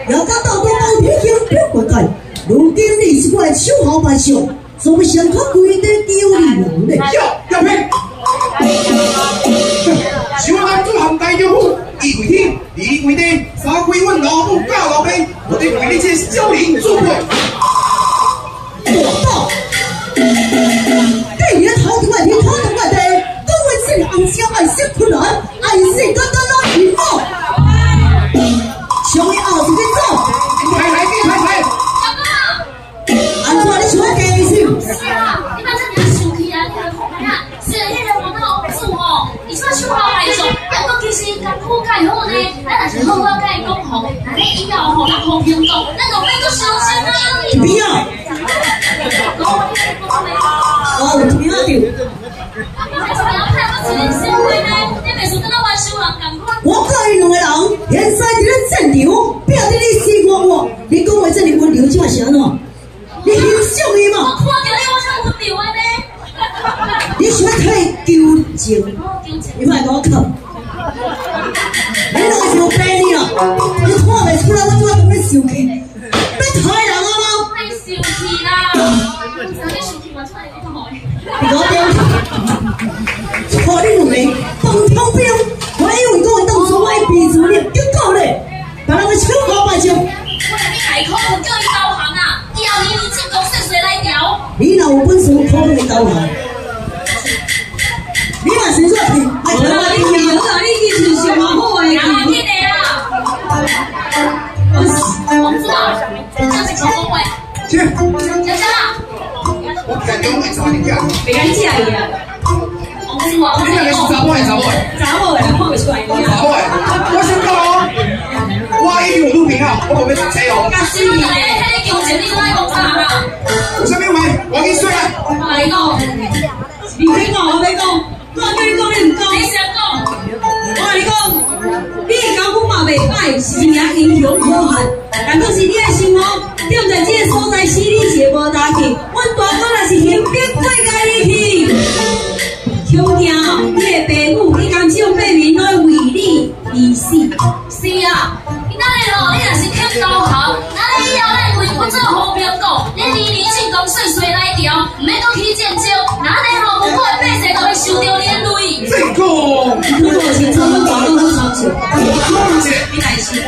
要到到多高铁行表过界，如今你是我的手下败将，怎么想可规地丢你人呢？ 要骗！小安做行大丈夫，义为天，义为地，三归阮老母教老辈，我得为你这小人做鬼。 我道，对你头头天头头地，各位是红烧爱食困难，爱食个个老皮毛。想要后一个走， 来， 安怎你想要加意思？ 是啊，你把这你生气啊，你还讲咩啊？是迄个王老主哦，伊说手好害众，但我其实功夫介好呢，咱若是好好甲伊讲好，那你以后吼，咱和平讲，咱就免搁相亲啊。 不要。哦，有听到着。我甲伊两个人，现在伫咧战场，拼得你死我活。你讲话这么温柔，这嘛是安怎？你欣赏伊嘛？ 我看到你，我才温柔的呢。 你想太纠情，你莫甲我靠。你两个想病你啦？你看袂出来我怎当咧生气？要杀人啊吗？ 太生气啦！你生气我出来你看好。 你搞掂，看你两个放枪兵，我以为讲当初我逼住你，结果咧，把人个手下败将。 我来你海口叫伊投降啊！以后你进攻顺水来调。 你若有本事，可能会投降。你若先做去，哎，你听好啊！你其实是蛮好的。 哪去的啦？王主啊，这是什么话？ 去， 小江啊， 我今日会查你家。 袂敢食伊啊！ 王主啊， 你两个是查某还是查某的？ 查某的看袂出来你啊！ 查某的，我先讲哦。我已经有录屏啊，我无要读册哦。 甲新闻来，迄个强情你都爱讲啥啦？ 有啥物话？我去说啊。 我来讲， 你别讲，我别讲，我叫你讲你唔讲。 你先讲。 我跟你讲，你的功夫嘛袂歹，是名英雄好汉，但可是你的心哦，踮在这个所在，死你是无打去。阮大哥若是行兵过甲你去，兄弟啊，你的爸母，你甘想百民来为你而死？ 是啊，你那里咯，你若是肯投降，那你以后咱为我做和平国，你年年进攻顺水来调，唔免搁去建招，那你吼我的百姓就会受到连累。 这个， 你我清楚，阮大哥好操心。 你来是，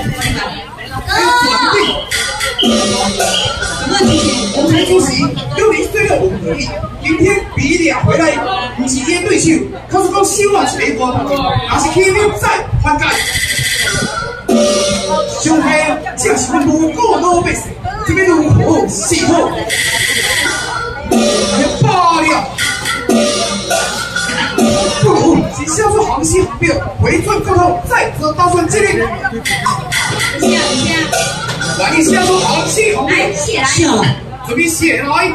我才主席60岁的我们而已，今天比俩回来，不是一对手，可是讲手啊是没关，若是起兵再翻盖。上海正是阮无辜老百姓，这边如何是好？罢了，不如先销售航线表，回转过后再做打算决定。来，你销售航线表， 来写来。 下来。 准备写来。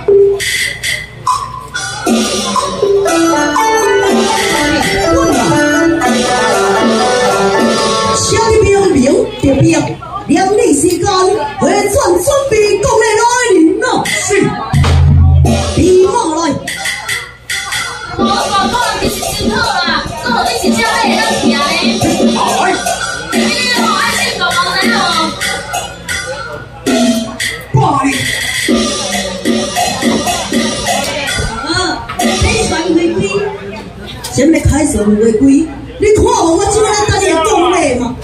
小兵明得兵，两日时间回转准备攻的来临咯。 是。 兵马来。 我大哥其实真好啦，我和你是这样会当行的。 好。 你吼爱进攻我知哦。 罢了。 开船回归。什么开船回归？你看无我即摆咱等你讲咩嘛？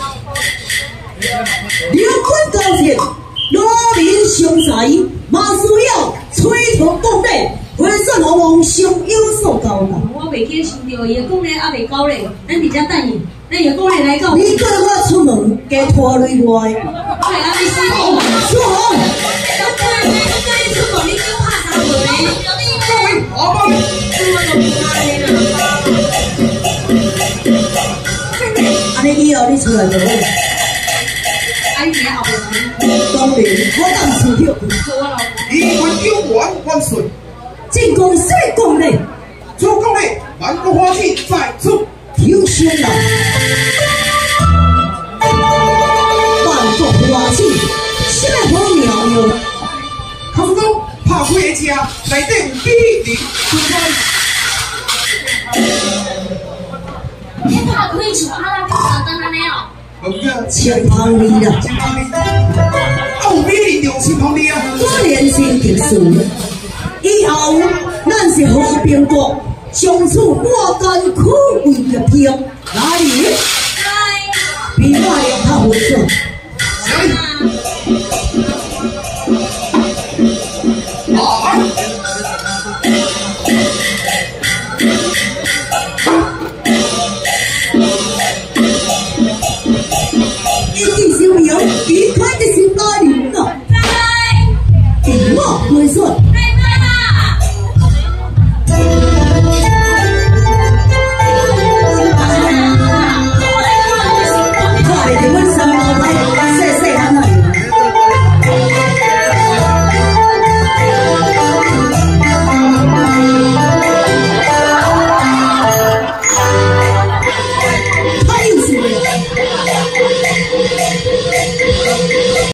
两军交战，罗民相财，嘛需要吹头讲咧，回转我王上有所交代。 我袂记想到伊讲咧，还袂到咧，咱伫遮等伊。咱又讲咧来讲， 你跟我出门，加拖累我。 我系阿你师傅嘛。 出门。 我跟你出门，你叫拍啥门咧？ 各位好吧。 安尼以后你出来就好。 安尼后边。 当然，我当出去。 以军有完万岁。 进攻什么攻咧？ 出攻咧，万国花气在出。 有声啦！万国花气，什么好妙哟？ 他们讲拍开的车，内底有比例分开。 你拍开像阿拉克斯登安尼哦。 唔个， 千行里啦。 千行里。 有美丽良心旁边啊！ 果然是特殊。以后咱是和平国，从此我干苦为着平。哪里？比我用较稳准。一见小苗，离开的是哪里呢？比我为准。